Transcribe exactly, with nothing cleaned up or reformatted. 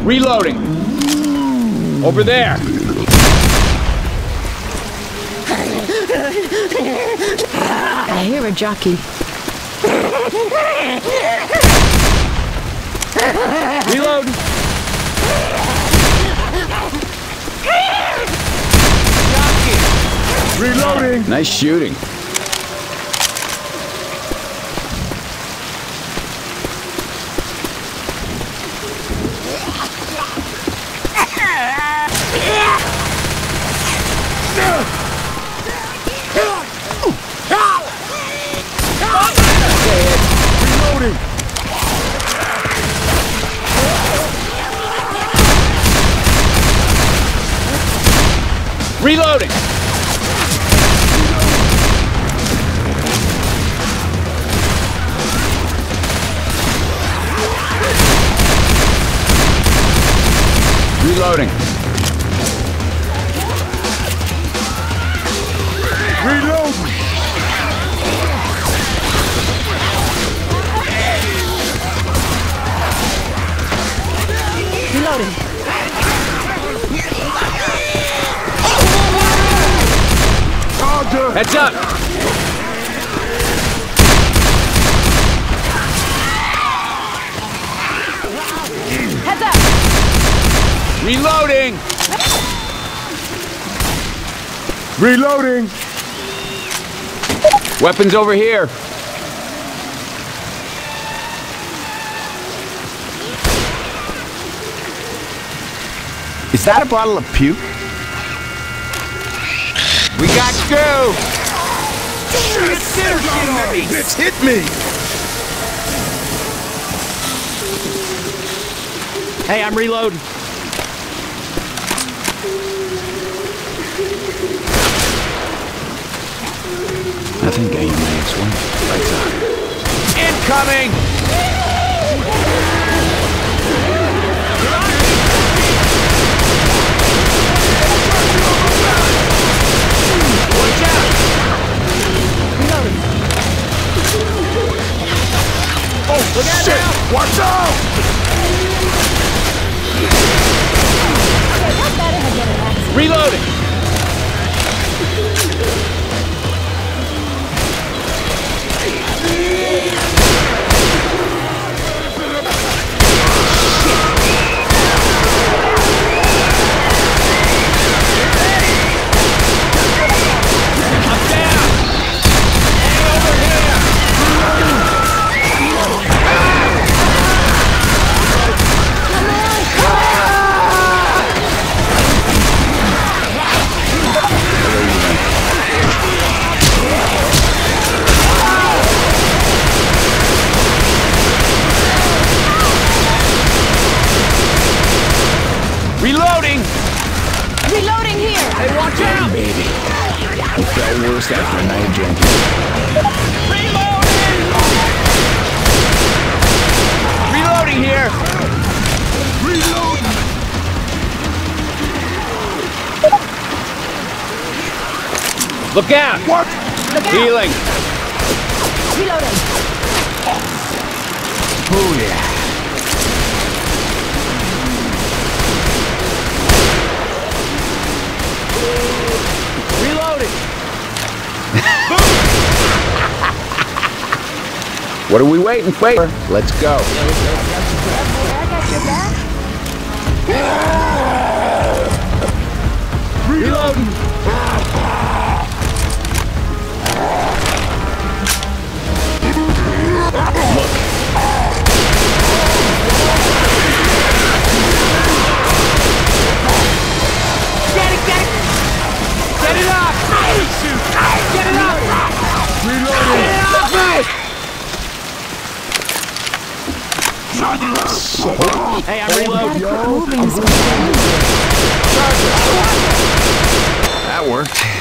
Reloading. Over there. I hear a jockey. Reload. Jockey. Reloading. Nice shooting. Reloading! Reloading! Reload! Reloading. Heads up! Heads up! Reloading! Reloading! Weapons over here. Is that a bottle of puke? We got goo! Bitch, hit me! Hey, I'm reloading. I think I may as well. Lights on. Incoming! Watch out! Reloading. Oh, look out Shit! now! Watch out! Not bad if I get an accident. Reloading! Reloading! Reloading here! Hey, watch out! Baby. You felt worse after a night of drinking. Reloading! Reloading here! Reload! Look out! What? Look out! Healing! Reloading. Oh, yeah. Reloading! What are we waiting for? Let's go. I got your back. Reloading! Get it, get it! Get it up! Get it up! Reloading! Get it up, mate! Hey, I'm reloading. Moving. Charger! That worked.